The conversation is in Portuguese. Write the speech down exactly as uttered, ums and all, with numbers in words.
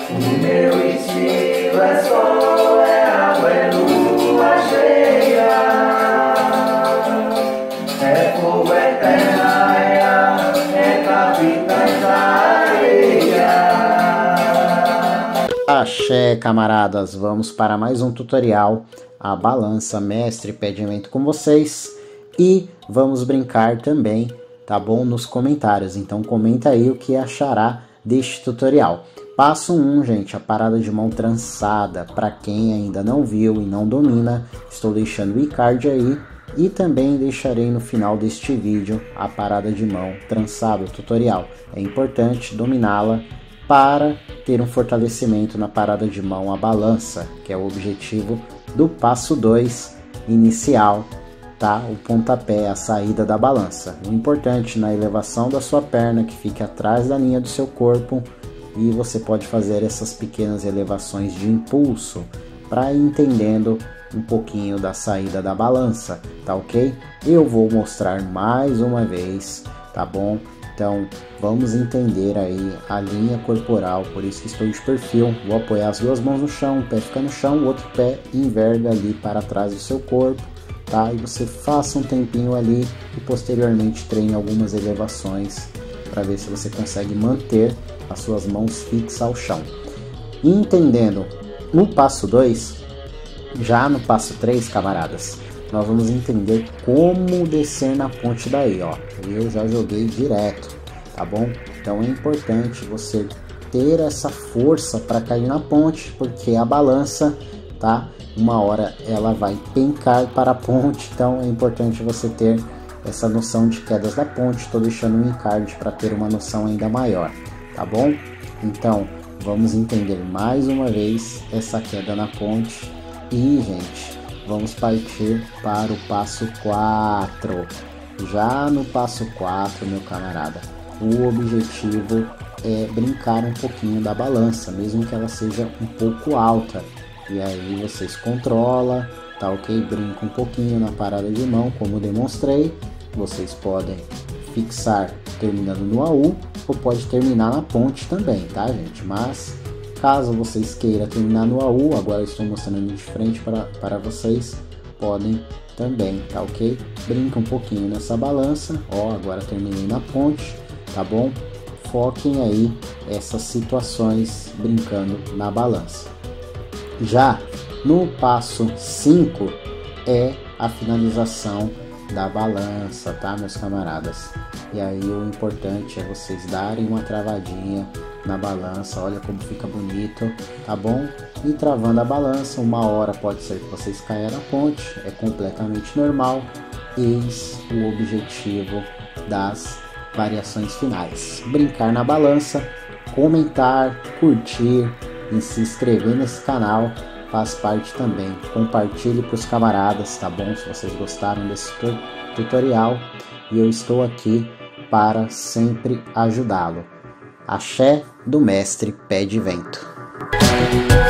O meu estilo é sol, é água, é lua cheia, é fogo, é terra, é ar, é capitães da areia. Axé, camaradas, vamos para mais um tutorial, a balança mestre pé de vento com vocês, e vamos brincar também, tá bom, nos comentários. Então comenta aí o que achará deste tutorial. Passo um, gente, a parada de mão trançada. Para quem ainda não viu e não domina, estou deixando o e-card aí, e também deixarei no final deste vídeo a parada de mão trançada, o tutorial. É importante dominá-la para ter um fortalecimento na parada de mão a balança, que é o objetivo do passo dois inicial, tá? O pontapé, a saída da balança. O importante na elevação da sua perna, que fique atrás da linha do seu corpo, e você pode fazer essas pequenas elevações de impulso para ir entendendo um pouquinho da saída da balança, tá ok? Eu vou mostrar mais uma vez, tá bom? Então vamos entender aí a linha corporal, por isso que estou de perfil. Vou apoiar as duas mãos no chão, o pé fica no chão, o outro pé enverga ali para trás do seu corpo, tá? E você faça um tempinho ali e posteriormente treine algumas elevações para ver se você consegue manter as suas mãos fixas ao chão. E entendendo no passo dois, já no passo três, camaradas, nós vamos entender como descer na ponte daí, ó. Eu já joguei direto, tá bom? Então é importante você ter essa força para cair na ponte, porque a balança, tá? Uma hora ela vai pencar para a ponte, então é importante você ter essa noção de quedas da ponte. Estou deixando um e-card para ter uma noção ainda maior, tá bom? Então vamos entender mais uma vez essa queda na ponte e, gente, vamos partir para o passo quatro. Já no passo quatro, meu camarada, o objetivo é brincar um pouquinho da balança, mesmo que ela seja um pouco alta. E aí vocês controlam, tá ok? Brinca um pouquinho na parada de mão, como demonstrei. Vocês podem fixar terminando no A U, ou pode terminar na ponte também, tá, gente? Mas caso vocês queiram terminar no A U, agora eu estou mostrando de frente para, para vocês, podem também, tá ok? Brinca um pouquinho nessa balança. Ó, agora terminei na ponte, tá bom? Foquem aí essas situações brincando na balança. Já no passo cinco é a finalização da balança, tá, meus camaradas? E aí o importante é vocês darem uma travadinha na balança, olha como fica bonito, tá bom? E travando a balança, uma hora pode ser que vocês caiam na ponte, é completamente normal. Eis o objetivo das variações finais: brincar na balança, comentar, curtir e se inscrever nesse canal faz parte também. Compartilhe para os camaradas, tá bom? Se vocês gostaram desse tutorial, e eu estou aqui para sempre ajudá-lo. Axé do mestre pé de vento.